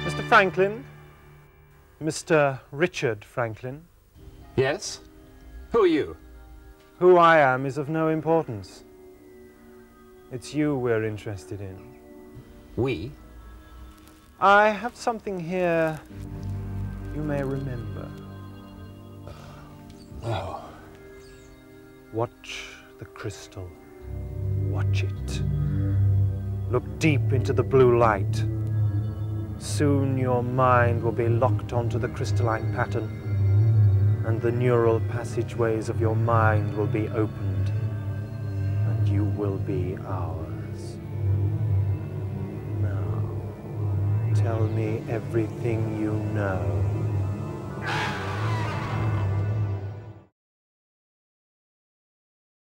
Mr. Franklin? Mr. Richard Franklin? Yes? Who are you? Who I am is of no importance. It's you we're interested in. We? I have something here you may remember. No. Watch the crystal. Watch it. Look deep into the blue light. Soon your mind will be locked onto the crystalline pattern, and the neural passageways of your mind will be opened, and you will be ours. Now, tell me everything you know.